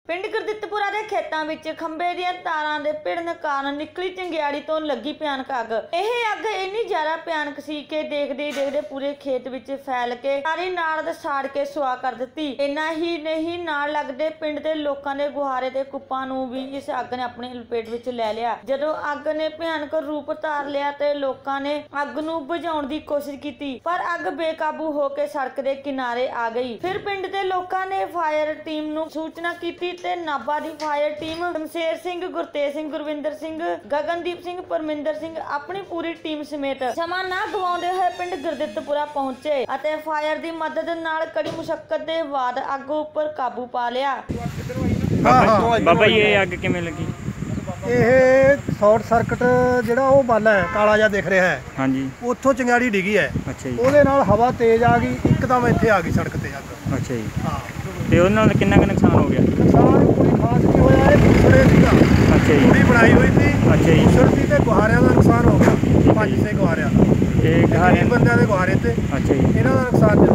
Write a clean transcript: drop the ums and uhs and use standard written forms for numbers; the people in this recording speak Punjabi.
ਪਿੰਡ ਗੁਰਦਿੱਤਪੁਰਾ ਦੇ ਖੇਤਾਂ ਵਿੱਚ ਖੰਭੇ ਦੀਆਂ ਤਾਰਾਂ ਦੇ ਭਿੜਨ ਕਾਰਨ ਨਿਕਲੀ ਚੰਗਿਆੜੀ ਤੋਂ ਲੱਗੀ ਭਿਆਨਕ ਅੱਗ। ਇਹ ਅੱਗ ਇੰਨੀ ਜ਼ਿਆਦਾ ਭਿਆਨਕ ਸੀ ਕਿ ਦੇਖਦੇ ਹੀ ਦੇਖਦੇ ਪੂਰੇ ਖੇਤ ਵਿੱਚ ਫੈਲ ਕੇ ਸਾਰੀ ਨਾੜ ਸਾੜ ਕੇ ਸੁਆਹ ਕਰ ਦਿੱਤੀ। ਇੰਨਾ ਹੀ ਨਹੀਂ, ਨਾਲ ਲੱਗਦੇ ਪਿੰਡ ਦੇ ਲੋਕਾਂ ਦੇ ਗੁਹਾਰੇ ਤੇ ਕੁੱਪਾਂ ਨੂੰ ਵੀ ਇਸ ਅੱਗ ਨੇ ਆਪਣੇ ਲਪੇਟ ਵਿੱਚ ਲੈ ਲਿਆ। ਜਦੋਂ ਅੱਗ ਨੇ ਭਿਆਨਕ ਰੂਪ ਧਾਰ ਲਿਆ ਤੇ ਲੋਕਾਂ ਨੇ ਅੱਗ ਨੂੰ ਬੁਝਾਉਣ ਦੀ ਕੋਸ਼ਿਸ਼ ਕੀਤੀ, ਪਰ ਅੱਗ ਬੇਕਾਬੂ ਹੋ ਕੇ ਸੜਕ ਦੇ ਕਿਨਾਰੇ ਆ ਗਈ। ਫਿਰ ਪਿੰਡ ਦੇ ਲੋਕਾਂ ਨੇ ਫਾਇਰ ਟੀਮ ਨੂੰ ਸੂਚਨਾ ਕੀਤੀ ਤੇ ਨਾਭਾ ਦੀ ਫਾਇਰ ਟੀਮ ਸ਼ਮਸ਼ੇਰ ਸਿੰਘ, ਗੁਰਤੇਜ ਸਿੰਘ, ਗੁਰਵਿੰਦਰ ਸਿੰਘ, ਗਗਨਦੀਪ ਸਿੰਘ, ਪਰਮਿੰਦਰ ਸਿੰਘ ਆਪਣੀ ਪੂਰੀ ਟੀਮ ਸਮੇਤ ਸਮਾਂ ਨਾ ਗਵਾਉਂਦੇ ਹੋਏ ਪਿੰਡ ਗੁਰਦਿੱਤਪੁਰਾ ਪਹੁੰਚੇ ਅਤੇ ਫਾਇਰ ਦੀ ਮਦਦ ਨਾਲ ਕੜੀ ਮੁਸ਼ੱਕਤ ਦੇ ਬਾਅਦ ਅੱਗ ਉੱਪਰ ਕਾਬੂ ਪਾ ਲਿਆ। ਬਾਬਾ ਜੀ ਇਹ ਅੱਗ ਕਿਵੇਂ ਲੱਗੀ? ਇਹ ਸ਼ਾਰਟ ਸਰਕਟ ਜਿਹੜਾ ਉਹ ਬਾਲਾ ਹੈ ਕਾਲਾ ਜਿਹਾ ਦਿਖ ਰਿਹਾ ਹੈ, ਹਾਂਜੀ, ਉੱਥੋਂ ਚੰਗਿਆੜੀ ਡਿੱਗੀ ਹੈ। ਅੱਛਾ ਜੀ। ਉਹਦੇ ਨਾਲ ਹਵਾ ਤੇਜ਼ ਆ ਗਈ, ਇੱਕਦਮ ਇੱਥੇ ਆ ਗਈ ਸੜਕ ਤੇ ਅੱਗ। ਅੱਛਾ ਜੀ। ਹਾਂ, ਤੇ ਉਹਦੇ ਨਾਲ ਕਿੰਨਾ ਕੁ ਨੁਕਸਾਨ ਹੋ ਗਿਆ? ਨੁਕਸਾਨ ਕੋਈ ਖਾਸ ਨਹੀਂ ਹੋਇਆ, ਇਹ ਦੂਸਰੇ ਸੀਗਾ। ਅੱਛਾ ਜੀ। ਪੂਰੀ ਬਣਾਈ ਹੋਈ ਸੀ। ਅੱਛਾ ਜੀ। ਦੂਸਰੇ ਤੇ ਗੁਹਾਰਿਆਂ ਦਾ ਨੁਕਸਾਨ ਹੋ ਗਿਆ, 5-6 ਗੁਹਾਰਿਆਂ ਦਾ। ਇਹ ਗਰੀਬ ਬੰਦਿਆਂ ਦੇ ਗੁਹਾਰੇ ਤੇ ਅੱਛਾ ਜੀ। ਇਹਨਾਂ ਦਾ ਨੁਕਸਾਨ